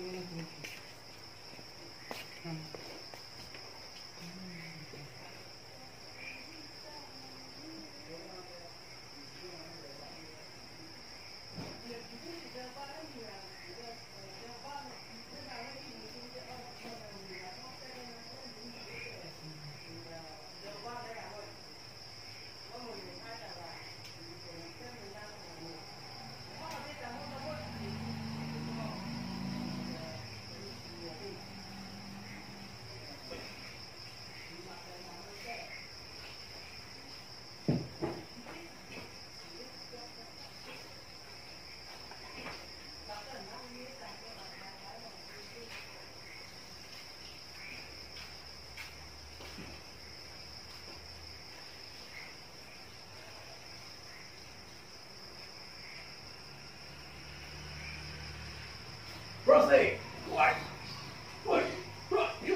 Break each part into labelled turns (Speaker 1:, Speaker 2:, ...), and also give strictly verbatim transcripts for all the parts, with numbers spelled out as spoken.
Speaker 1: Proceed. One. One. One. You.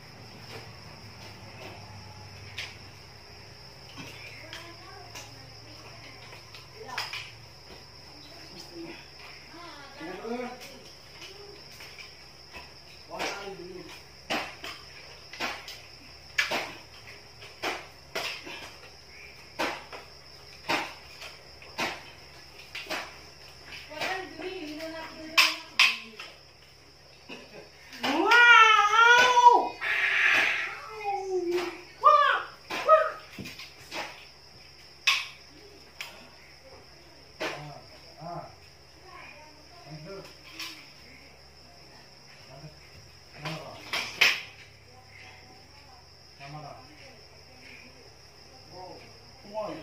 Speaker 1: One,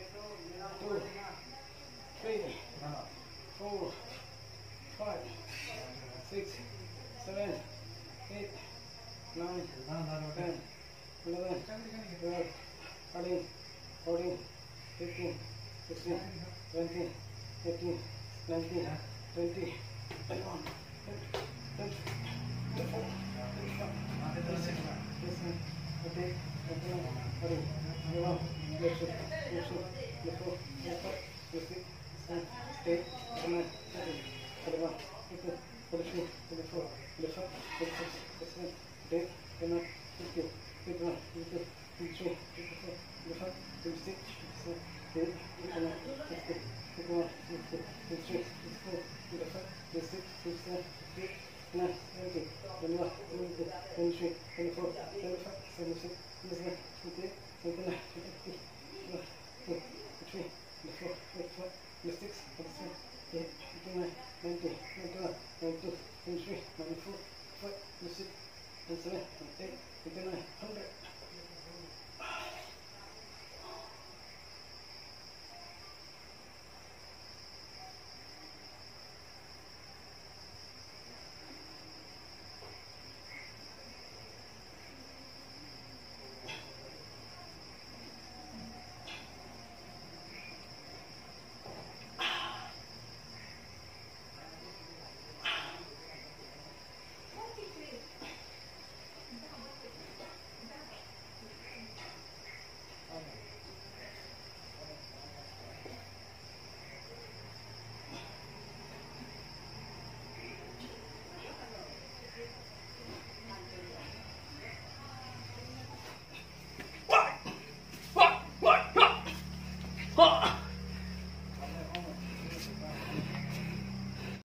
Speaker 1: two, three, four, five, six, seven, eight, nine, ten, eleven, twelve, thirteen, fourteen, fifteen, sixteen, seventeen, eighteen, nineteen, twenty, twenty-one, twenty-two, twenty-four, twenty-five, twenty-six, twenty-seven, twenty-eight, twenty-nine, thirty, thirty-one, thirty-two, thirty-three, thirty-four, thirty-five, thirty-six, thirty-seven, thirty-eight, thirty-nine, thirty, thirty-one, thirty-two, thirty-three, thirty-four, thirty-five, thirty-six, thirty-seven, fifty, fifty-one, fifty-two, fifty-three, fifty-four, fifty-five, fifty-six, fifty-seven, fifty-eight, fifty-nine, fifty, fifty-one, fifty-two, fifty-three, fifty-four, fifty-five, fifty-six, fifty-seven, fifty-eight, fifty-nine, seventy, seventy-one, seventy-two, seventy-three, seventy-four, seventy-five, seventy-six, seventy-seven, seventy-eight, seventy-nine, fifty, fifty-one, fifty-two, fifty-three, fifty-four, fifty-five, fifty-six, fifty-seven, fifty-eight, fifty-nine, ninety, ninety-one, ninety-two, ninety-three, ninety-four, ninety-five, ninety-six, ninety-seven, ninety-eight, ninety-nine, one hundred.